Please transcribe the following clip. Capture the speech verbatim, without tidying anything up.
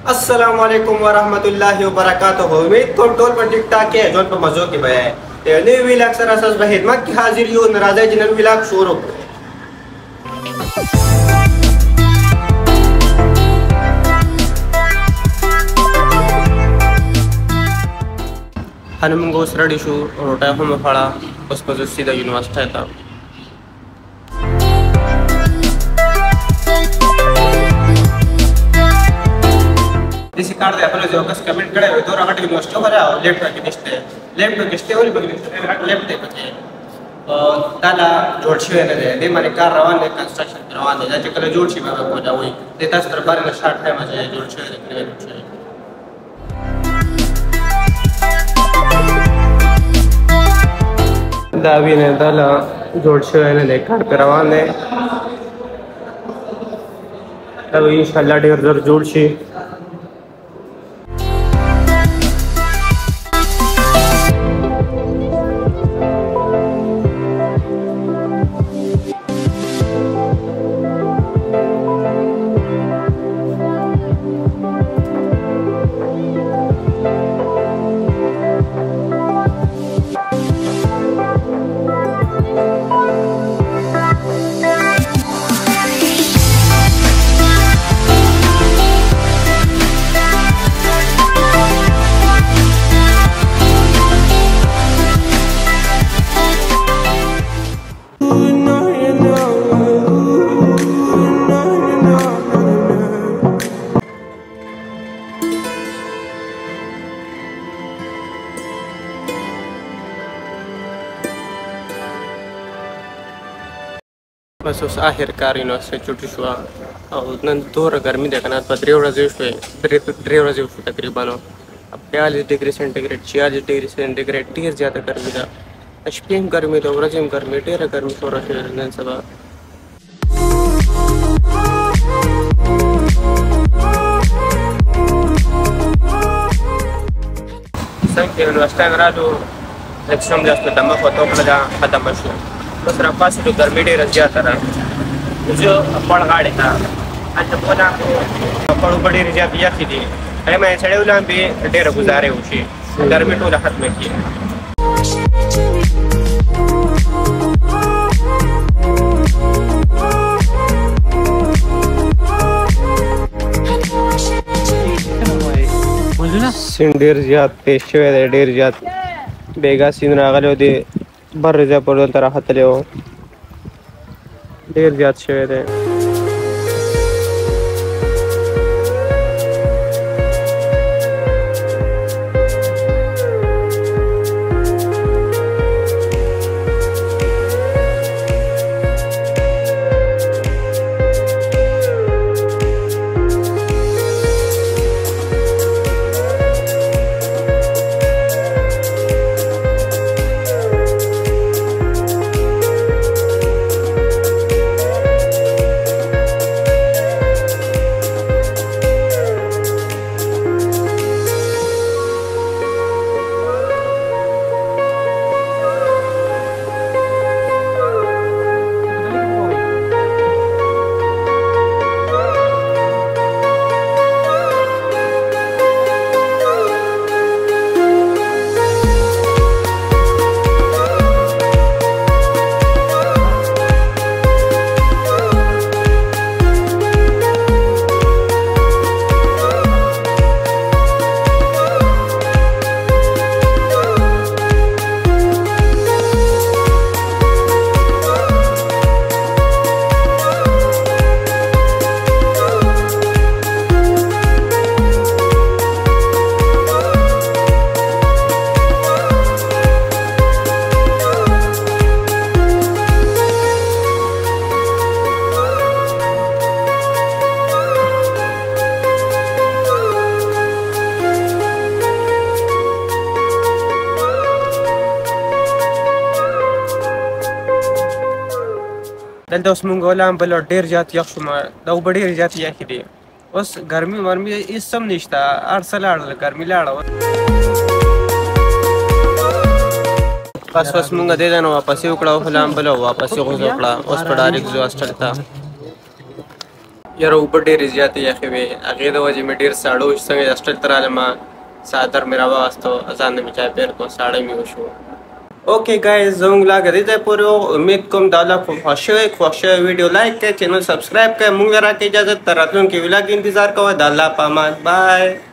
अस्सलाम वालेकुम वरहमतुल्लाहि वबरकातुहू। उम्मीद को टोल पर ठीक ठाक है जोन पर मजो के बया है ते न्यू व्लॉग सर असस बहिदमत की हाजिर यो नाराज जिनन व्लॉग शुरू हनुम गोस रेडी शू रोटा हम फड़ा उस पर सीधा यूनिवर्सिटी था इसी कार्ड दे अपने जो कस कमेंट करे हुए तो राहट यूनिवर्सिटी हो रहा लेफ्ट पे किस्ते लेफ्ट पे किस्ते वाली बगल लेफ्ट पे पते और ताला जोड़शी है ने दे माने कार रवान है कंस्ट्रक्शन रवान है जाते कले जोड़शी में को जा वही देता सर बारे में स्टार्ट है मजे जोड़शी है करे दावी ने ताला जोड़शी है ने कार पे रवान है तब इंशाल्लाह ढेर जोर जोड़शी बस उस आखिरकार यूनिवर्सिटी छुट्टी हुआ और नन दौर गर्मी देखना बद्रे रजे बद्रे रजे तकरीबन अब बयालीस डिग्री सेंटीग्रेड छियालीस डिग्री सेंटीग्रेड ढेर ज़्यादा गर्मी था अशपीम गर्मी तो रजिम गर्मी ढेर गर्मी तो रहे सब यूनिवर्सिटी जो एक्सट्रीम जास्त दमक होता है खत्म शो बस रफा से तो गर्मी ढेर ज़्यादा था जो पड़ गाड़ी था आज बोला पड़ बड़ी ज़्यादा या थी अरे मैं चढ़े उला भी ढेर गुजारे उसी गर्मी तो राहत में की सीन ढेर ज़्यादा पेश हुए ढेर ज़्यादा बेगा सीन रागले दे बर रजा पर तरह हतले हो ढेर ज़्यादा शेर है दलता उस मंगोला बल ढेर जाती यक्षमा दो बड़ी जाती है कि उस गर्मी वर्मी इस सब निश्ता अरसल गर्मी लाड़ बस बस मुंगा दे देना वापस ही उकड़ा फलाम बलो वापस ही गुजर उकड़ा उस पर डायरेक्ट जो हॉस्टल था یاره اوبه ډېرې زیاتې یخې وې، هغې د وجې مې ډېر ساړه و چې څنګه چې هاسټل ته رالم څادر مې راواغېستو، ځان ته مې چای پیر کړو، ساړه مې وشو. اوکې ګایز زموږ لا دې ځای پورې و، امید کوم دا ولاګ خو خوښ شوی. خوښ شوی ویډیو لایک کړئ، چینل سبسکرایب کړئ، موږ له راکړئ اجازت، تر راتلونکي ولاګ انتظار کوئ. د الله په امان، بای.